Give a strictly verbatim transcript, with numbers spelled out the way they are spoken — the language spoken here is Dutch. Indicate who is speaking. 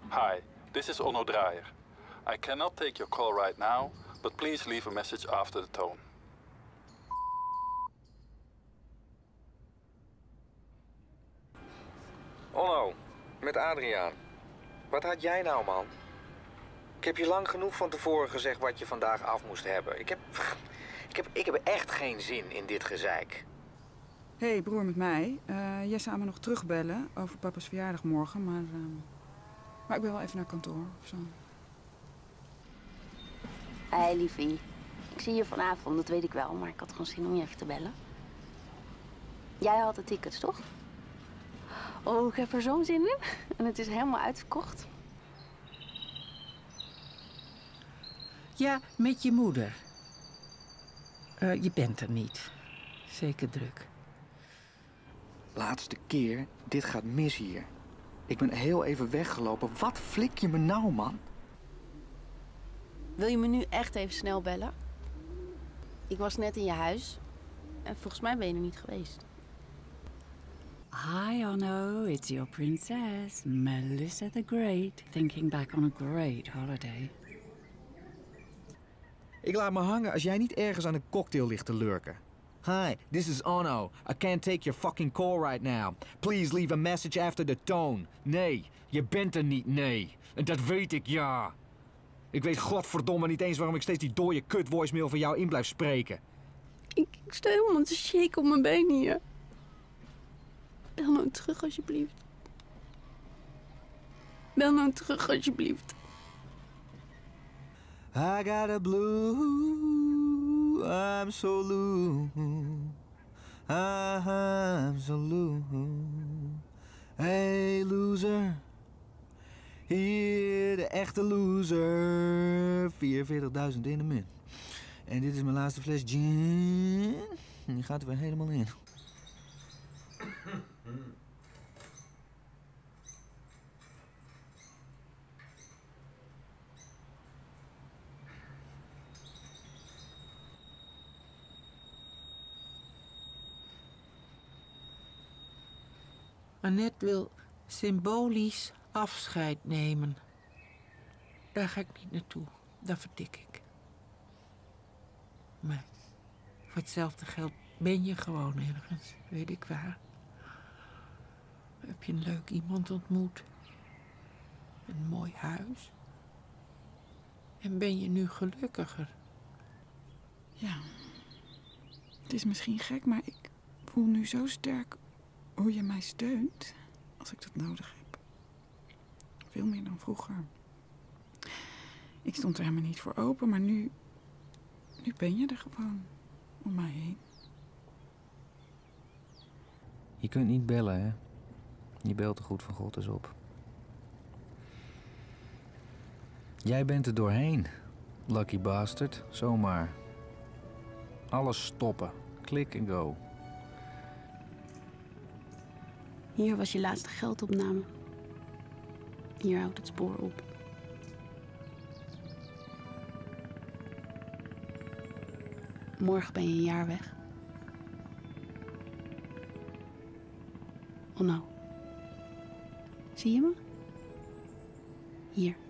Speaker 1: Hi, this is Onno Draaier. I cannot take your call right now, but please leave a message after the tone.
Speaker 2: Onno, met Adriaan. Wat had jij nou, man? Ik heb je lang genoeg van tevoren gezegd wat je vandaag af moest hebben. Ik heb, ik heb, ik heb echt geen zin in dit gezeik.
Speaker 3: Hé, hey, broer met mij. Uh, jij zou me nog terugbellen over papa's verjaardag morgen, maar... Uh, maar ik ben wel even naar kantoor of zo.
Speaker 4: Hé, hey, liefie. Ik zie je vanavond, dat weet ik wel, maar ik had gewoon zin om je even te bellen. Jij had de tickets, toch? Oh, ik heb er zo'n zin in. En het is helemaal uitverkocht.
Speaker 5: Ja, met je moeder. Uh, je bent er niet. Zeker druk.
Speaker 2: Laatste keer, dit gaat mis hier. Ik ben heel even weggelopen. Wat flik je me nou, man?
Speaker 4: Wil je me nu echt even snel bellen? Ik was net in je huis. En volgens mij ben je er niet geweest.
Speaker 6: Hi, Onno. It's your princess, Melissa the Great. Thinking back on a great holiday.
Speaker 7: Ik laat me hangen als jij niet ergens aan een cocktail ligt te lurken. Hi, this is Onno. I can't take your fucking call right now. Please leave a message after the tone. Nee, je bent er niet, nee. En dat weet ik, ja. Ik weet godverdomme niet eens waarom ik steeds die dode kut voicemail van jou in blijf spreken.
Speaker 4: Ik, ik sta helemaal te shaken op mijn been hier. Bel nou terug, alsjeblieft. Bel nou terug, alsjeblieft.
Speaker 7: I got a blue, I'm so low, I'm so low. Hey loser, hier de echte loser, vierenveertigduizend in de min. En dit is mijn laatste fles gin, die gaat er weer helemaal in.
Speaker 5: Annette wil symbolisch afscheid nemen. Daar ga ik niet naartoe. Dat vertik ik. Maar voor hetzelfde geld ben je gewoon ergens, weet ik waar. Heb je een leuk iemand ontmoet. Een mooi huis. En ben je nu gelukkiger.
Speaker 3: Ja, het is misschien gek, maar ik voel nu zo sterk hoe je mij steunt als ik dat nodig heb. Veel meer dan vroeger. Ik stond er helemaal niet voor open, maar nu, nu ben je er gewoon om mij heen.
Speaker 7: Je kunt niet bellen, hè? Je belt de goed van God eens op. Jij bent er doorheen, lucky bastard. Zomaar. Alles stoppen. Klik en go.
Speaker 4: Hier was je laatste geldopname. Hier houdt het spoor op. Morgen ben je een jaar weg. Onno. Zie je me? Hier.